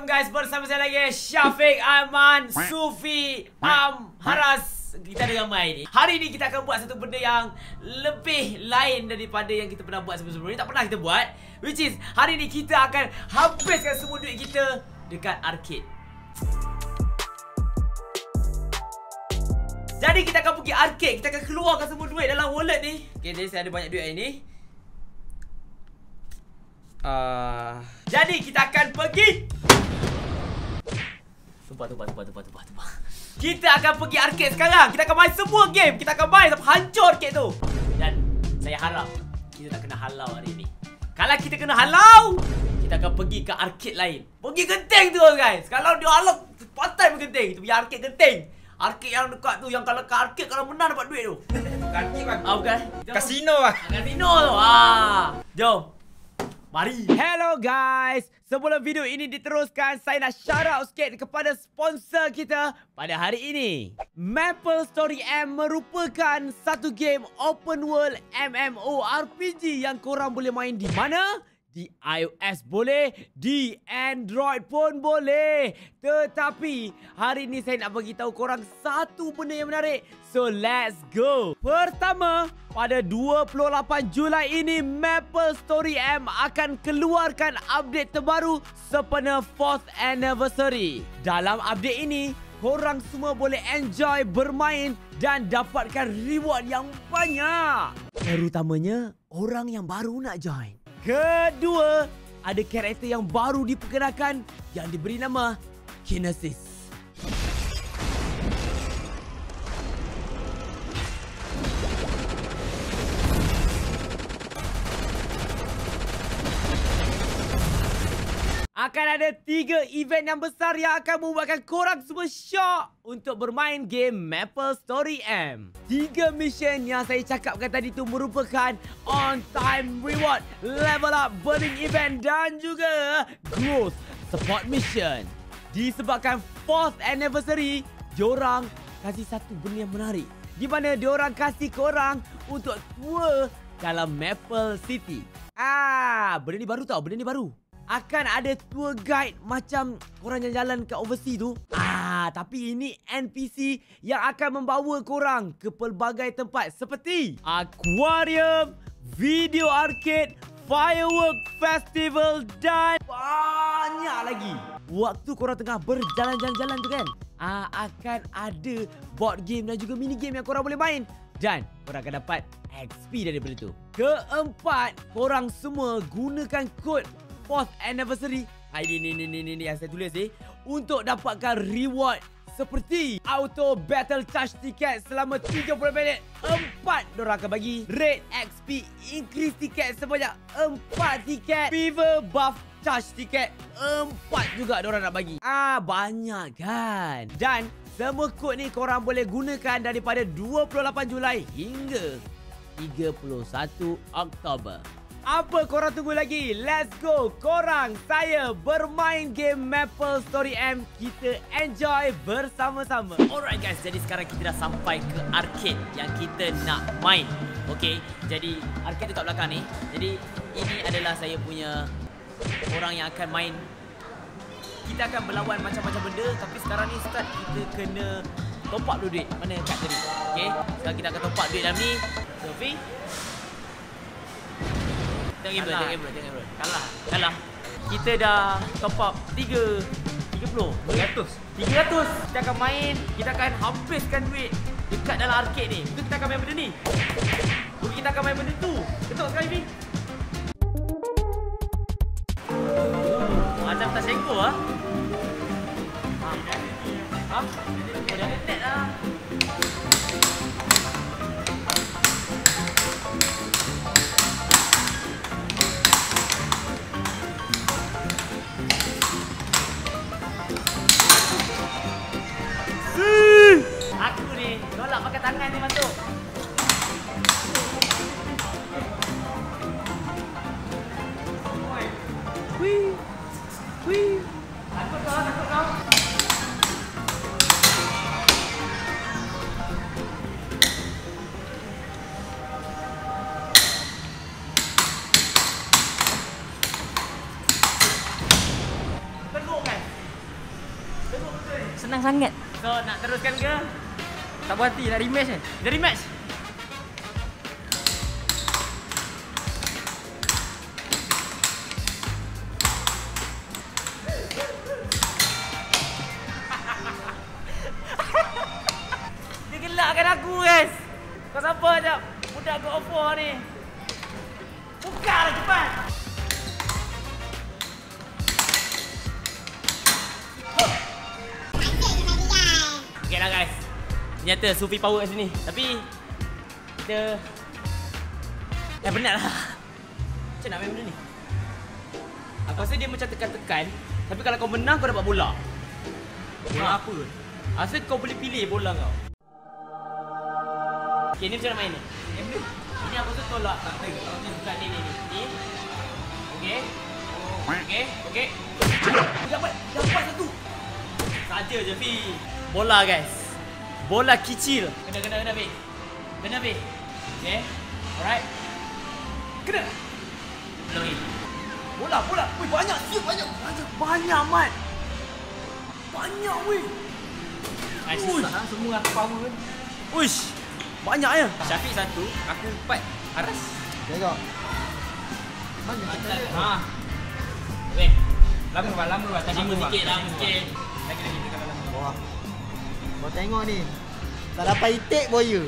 guys, bersama saya lagi Syafiq, Aiman, Sufi, Haras. Kita ada ramai ni. Hari ni kita akan buat satu benda yang lebih lain daripada yang kita pernah buat sebelum-sebelum ni. Tak pernah kita buat, which is hari ni kita akan habiskan semua duit kita dekat arcade. Jadi kita akan pergi arcade. Kita akan keluarkan semua duit dalam wallet ni. Okay, jadi saya ada banyak duit hari ni. Jadi kita akan pergi. Tumpah. Kita akan pergi arcade sekarang. Kita akan main semua game. Kita akan main sampai hancur arcade tu. Dan saya harap kita tak kena halau hari ni. Kalau kita kena halau, kita akan pergi ke arcade lain. Pergi genting tu guys. Kalau dia halau, patai pun genting. Kita pergi arcade genting. Arcade yang dekat tu, yang kalau ke arcade kalau menang dapat duit tu. Arcade bang. Bukan? Kasino bang. Kasino tu. Jom. Mari. Hello guys. Sebelum video ini diteruskan, saya nak shout out sikit kepada sponsor kita pada hari ini. MapleStory M merupakan satu game open world MMORPG yang korang boleh main di mana? Di iOS boleh, di Android pun boleh. Tetapi hari ni saya nak bagi tahu korang satu benda yang menarik. So let's go. Pertama, pada 28 Julai ini MapleStory M akan keluarkan update terbaru sempena 4th anniversary. Dalam update ini, korang semua boleh enjoy bermain dan dapatkan reward yang banyak. Terutamanya orang yang baru nak join. Kedua, ada karakter yang baru diperkenalkan yang diberi nama Kinesis. Akan ada 3 event yang besar yang akan membuatkan korang semua syok untuk bermain game MapleStory M. 3 mission yang saya cakapkan tadi tu merupakan on time reward, level up burning event dan juga growth support mission. Disebabkan 4th anniversary, diorang kasih satu benda yang menarik, di mana diorang kasih korang untuk tour dalam Maple City. Benda ni baru tau, benda ni baru. Akan ada tour guide macam korang jalan-jalan kat overseas tu. Tapi ini NPC yang akan membawa korang ke pelbagai tempat seperti aquarium, video arcade, firework festival dan banyak lagi. Waktu korang tengah berjalan-jalan tu kan, akan ada board game dan juga mini game yang korang boleh main. Dan korang akan dapat XP daripada tu. Keempat, korang semua gunakan kod 4th anniversary. Ini yang saya tulis ni untuk dapatkan reward seperti auto battle charge tiket selama 30 minit 4 dorang akan bagi, rate XP increase tiket sebanyak 4 tiket, fever buff charge tiket 4 juga dorang nak bagi. Banyak kan. Dan semua kod ni korang boleh gunakan daripada 28 Julai hingga 31 Oktober. Apa korang tunggu lagi? Let's go. Korang, saya bermain game MapleStory M. Kita enjoy bersama-sama. Alright guys, jadi sekarang kita dah sampai ke arcade yang kita nak main. Okay, jadi arcade tu kat belakang ni. Jadi ini adalah saya punya orang yang akan main. Kita akan berlawan macam-macam benda. Tapi sekarang ni start kita kena top up dulu duit. Mana kat tadi? Okay, sekarang kita akan top up duit dalam ni. Sofi, Tengok game bro. Kalah. Kita dah top up 300. Kita akan main. Kita akan habiskan duit dekat dalam arcade ni. Itu kita akan main benda ni. Kita akan main benda tu. Betul sekali ni. Macam tak sengko lah. Dah detek lah. Aku ni tolak pakai tangan ni masuk. Wih. Takut kau. Teruk kan? senang sangat. So, nak teruskan ke? Tak berhenti, nak rematch ni. Jadi rematch. Dia gelakkan aku, guys. Kau siapa jap? Budak God of War ni. Bukalah cepat. Okay lah guys. Ternyata Sufi power kat sini. Tapi kita penat lah. Macam nak main benda ni? Aku rasa dia macam tekan-tekan. Tapi kalau kau menang kau dapat bola. Bola apa? Rasa kau boleh pilih bola kau. Okay, ni macam nak main ni? Ini aku tu tolak. Tak tahu. Aku bukan ni. Okay. Okay. Dapat satu. Saja je, Fi. Bola, guys. Bola kecil. Kena, Fi. Kena, Fi. Okay. Alright. Kena. Belum lagi. Bola. Wih, banyak. Banyak, Mat. Banyak, weh. Semua aku power kan. Uish. Banyak ya. Syafiq 1, aku 4. Aras. Tengok. Banyak Ha. Weh. Lama. Lama sikit. Lagi dekat dalam. Wah. Kau tengok ni. Tak dapat itik boya.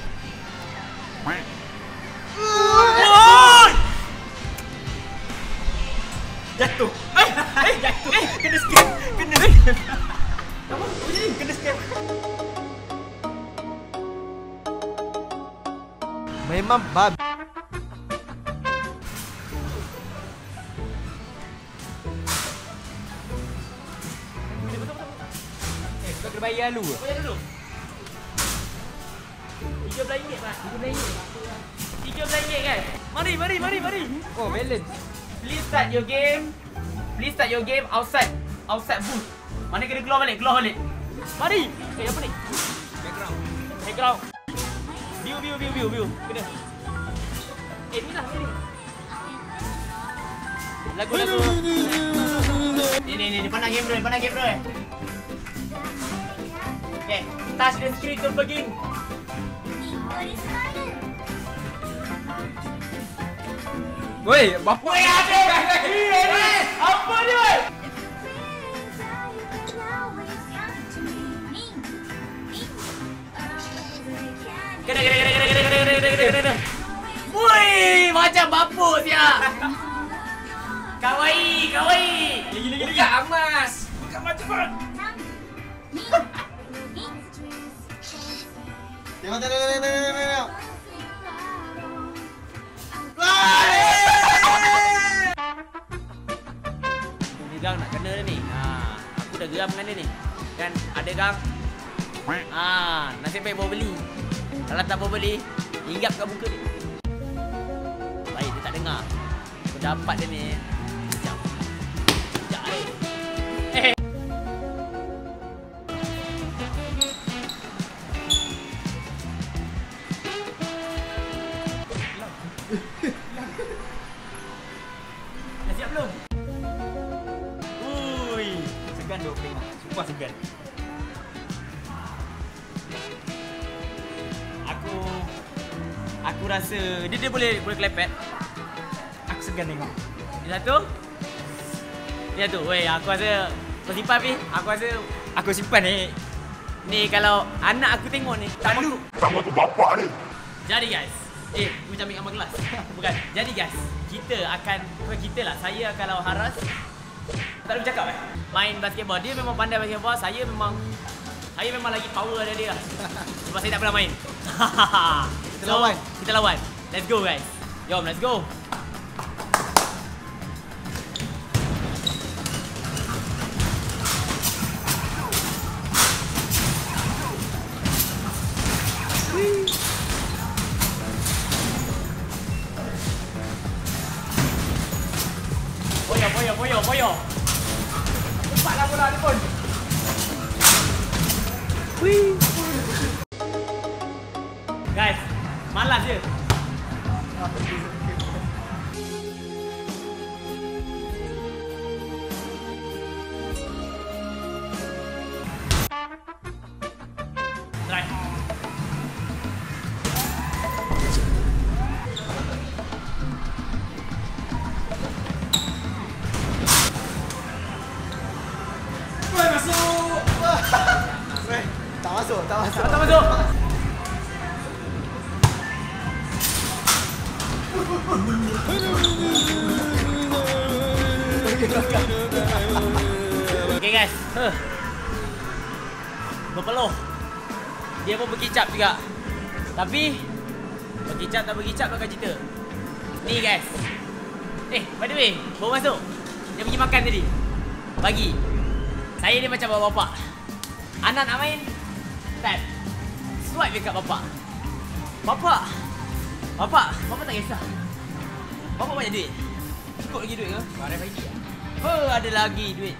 Jatuh. Jatuh. Kena skip. Apa? Jadi kena skip. Memang bab. Kau kena bayar dulu. Bayar dulu. RM13, Mat. RM13, guys. Mari. Oh, balance. Please start your game outside booth. Mana kena keluar balik. Mari. Apa ni? Background. View. Kena. Ni lah ni. Lagu. Ni pandang game bro. Okay, touch the screen to begin. Woi, bapa. Weh, ada. Apa ni, weh? Kena. Woi, macam bapuk siap. Kawaii. Buka emas. Buka cepat. Tengok. Ni gang nak kena ni. Aku dah geram dengan dia ni. Kan ada gang. Nasib baik bawa beli. Kalau tak bawa beli, hinggap kat muka dia. Baik dia tak dengar. Aku dapat dia ni. Sekejap. Dah siap belum? Ui, Segan duk tengok. Sumpah segan. Aku rasa dia boleh kelepet. Aku segan tengok. Dia satu. Weh, aku rasa kau simpan Pi. Aku rasa Aku simpan ni. ni kalau anak aku tengok ni tak malu. Sama tu bapak ni. Jadi guys, macam ambil gambar kelas. Bukan. Jadi guys, saya kalau Haras tak ada bercakap main basketball. Dia memang pandai basketball. Saya memang lagi power dari dia. Sebab saya tak pernah main. Kita lawan. Let's go guys. Jom, let's go. Boyo. Cepatlah bola ni pun. Guys, malas je. masuk. Tak masuk. Tak masuk. Okay guys. Berpeluh. Dia pun berkicap juga. Tapi berkicap tak berkicap akan cerita. Ni guys. By the way, baru masuk. Dia pergi makan tadi. Pagi. Saya ni macam bapak. Anak nak main, tap. Swipe dekat bapak. Bapak tak kisah. Bapak banyak duit. Cukup lagi duit ke? Barang lagi ada lagi duit.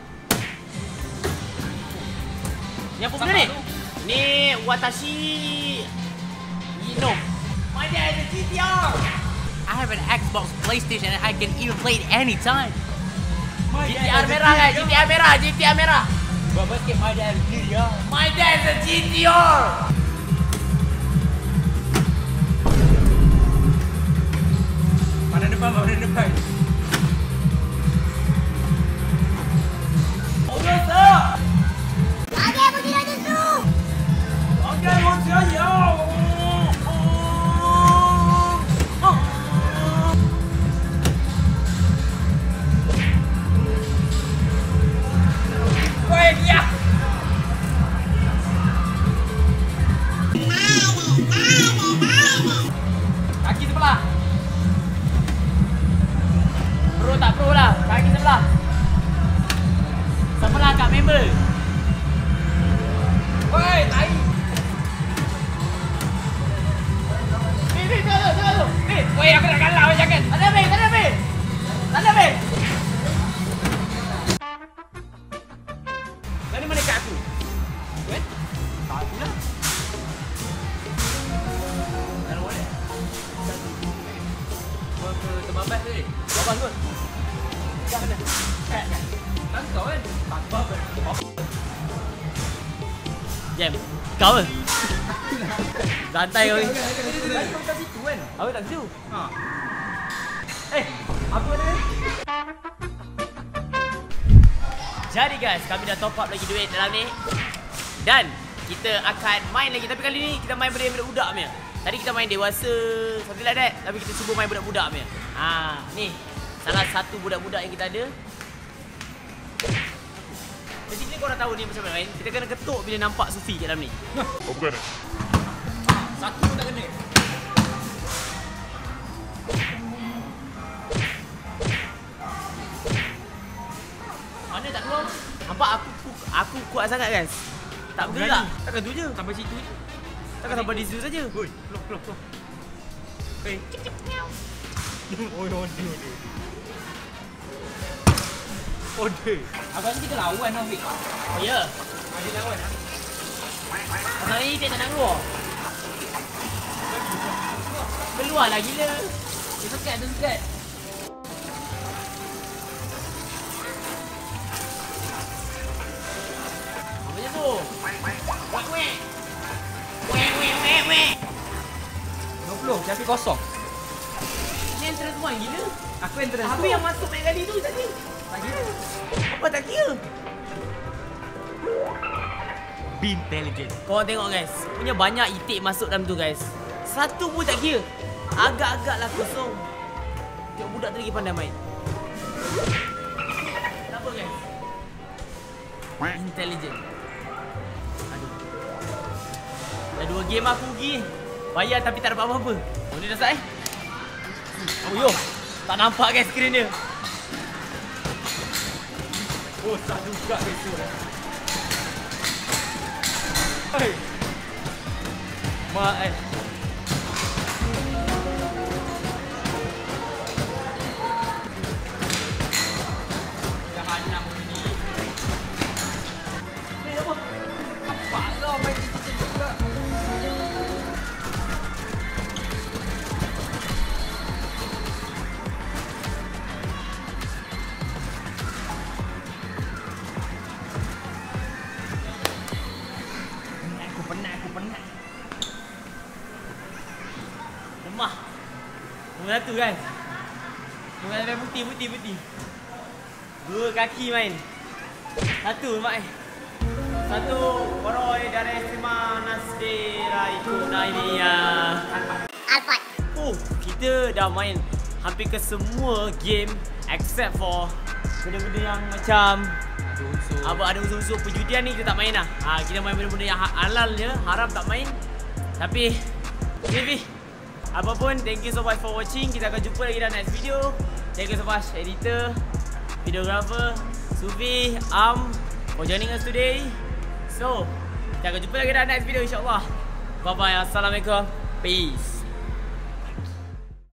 Ni apa benda ni? Ni Watashi Ino. My dad is a GTR. I have an Xbox, PlayStation, and I can even play it anytime. GTR merah kan? GTR merah. Bapak sikit my dad GTR. My dad is a GTR. Pada depan. Oh, sir. Ada pergi lagi tu. Okay, what's your yo? Kaki sebelah. Pro tak pro lah. Kaki sebelah. Sebelah kat member. Woi, tai. Tengok tu. Woi, aku nak kalah, jangan. Tak ada bil. Dari mana kat aku? Wait. Tak aku lah. Dalam mana? Kau ke terbabas tu ni? Babas kot. Kat mana? Kat. Kau kan? Tak babas. Jam. Kau ke? Santai kau ni. Kau kat situ kan? Aku tak setuju. Apa ni? Jadi guys, kami dah top up lagi duit dalam ni. Dan kita akan main lagi. Tapi kali ni kita main budak-budak punya. Tadi kita main dewasa, something like that. Tapi kita cuba main budak-budak punya. Ni salah satu budak-budak yang kita ada. Basically korang tahu ni macam mana main. Kita kena ketuk bila nampak Sufi kat dalam ni. Oh bukan eh? Satu pun tak kena. Mana tak keluar? Nampak aku kuat sangat guys. Tak bergerak. Takkan tu je. Sampai situ je. Takkan sampai di situ saja. Oi, keluar. Order. Aku rasa kita lawan tau, Fik. Oh ya. Ada lawan lah. Pasal ni dia tak nak keluar. Keluar lah gila. Dia sekat. Apa macam tu? Wek. 20, tapi kosong. Ni entrance one gila. Aku entrance. Habis yang masuk baik kali tu tadi. Tak kira. Apa tak kira? Be intelligent. Korang tengok guys. Punya banyak itik masuk dalam tu guys. Satu pun tak kira. Agak-agak lah kosong. Tengok budak tu lagi pandai main. Kenapa guys? Intelligent. Aduh. Dah 2 game aku pergi. Bayar tapi tak dapat apa-apa. Oh ni dah start Oh yo. Tak nampak guys skrin dia. Oh, tak juga betul. Hei. Mak Jangan nak bunyi. apa? Apa kau main cicit juga? Penat. Lemah. Nombor 1 guys. Nombor 1 putih. 2 kaki main. 1 mak Satu Koroi dari SMA Nasdira ikut. Nah ini Alphard. kita dah main hampir ke semua game except for benda-benda yang macam ada unsur-unsur perjudian ni kita tak main lah. Kita main benda-benda yang halal je, haram tak main. Tapi Vivi, apapun, thank you so much for watching. Kita akan jumpa lagi dalam next video. Thank you so much editor, videographer, Sufi, for joining us today. So, kita akan jumpa lagi dalam next video insyaAllah. Bye bye, assalamualaikum, peace.